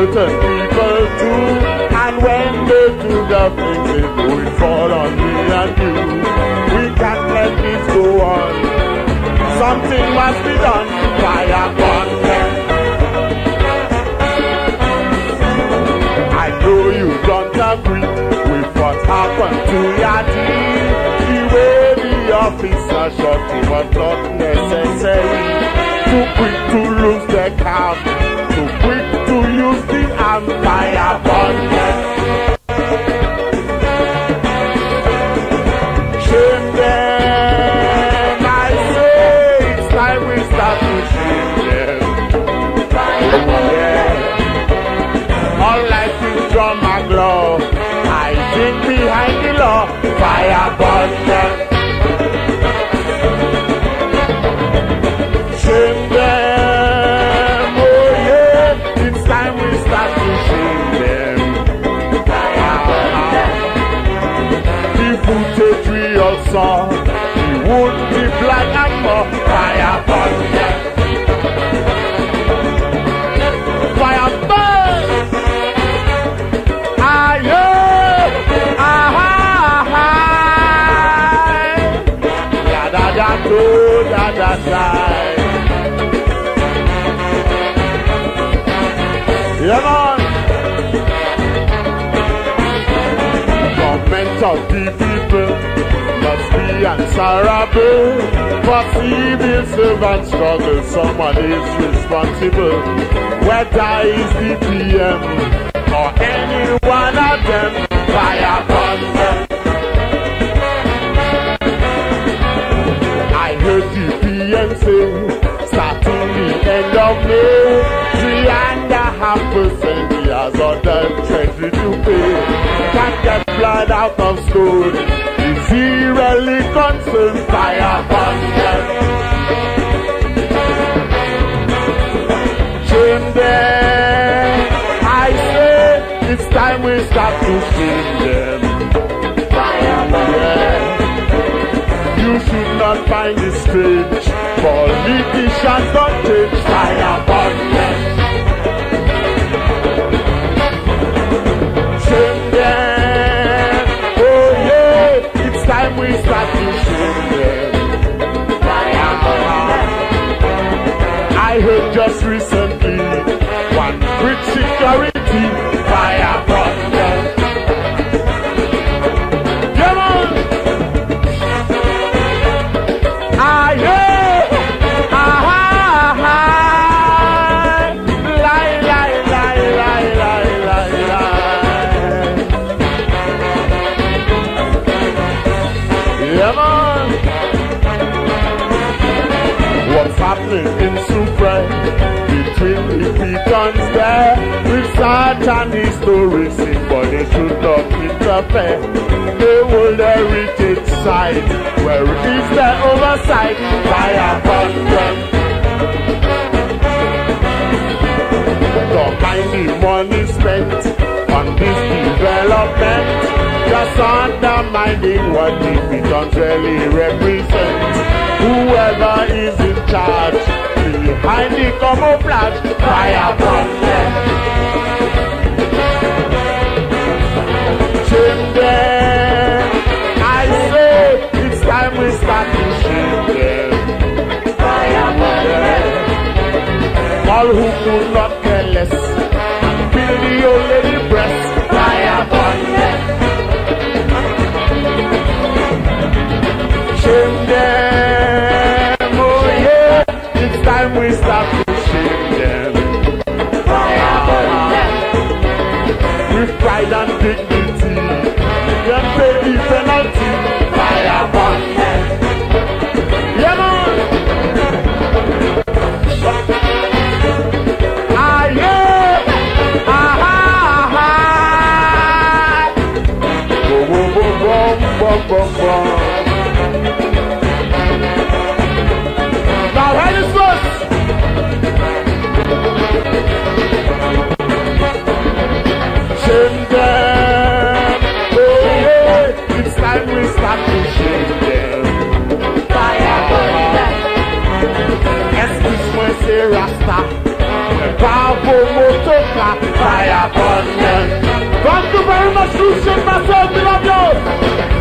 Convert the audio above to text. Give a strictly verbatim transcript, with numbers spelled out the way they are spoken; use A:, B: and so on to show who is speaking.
A: certain people do, and when they do the things they do, it fall on me and you. We can't let this go on. Something must be done. Fire burn them. I know you don't agree with what happened to your team. The way the officer shot him was not necessary. Too quick to lose the calm, too quick to use the empire burn them. Shame them, I say, it's time we start to shame them. Yeah. All life is drum and glow, I think behind the law, fire burn them. Shame them, oh yeah, it's time we start to shame them. Fire burn them. The footage we all saw, we wouldn't be black and more, fire burn them. Fire burn! Ah yeah! Ah ha ha! Da da da do da da da. Yeah, man. Government of the people must be answerable. For civil servant struggle, someone is responsible. Whether it's the P M or any one of them, fire burn them. I heard the P M say, starting the end of May, three and a half percent he has ordered treasury to pay. Can't get blood out of stone. Is he really concerned? Fire burn them. Shame them. I say it's time we start to shame them. Fire burn them. You should not find it strange. Politicians don't change. Fire burn them. Shame them. Oh yeah, it's time we start to shame them. Fire burn them. I heard just recently one with security. Fire burn them. Come on. Ah yeah. Ah ha ha. Lie lie lie lie lie lie lie. Yeah man. What's happening in Supreme between the beacons there? With such an historic scene, but they should not interfere. The World Heritage Site, where is the oversight? Fire burn them. Don't mind the money spent on this development, just undermining what the beacons really represent. Whoever is in charge, behind the camouflage, fire burn them. Shame them. I say it's time we start to shame them. Fire burn them. All who could not care less and feel the old lady breast, fire burn them. Shame them. Oh yeah, it's time we start to shame them. Fire burn them. With pride and dignity, then pay the penalty. Fire burn them. Yeah man. Ah very much, Lucia, myself, we love you.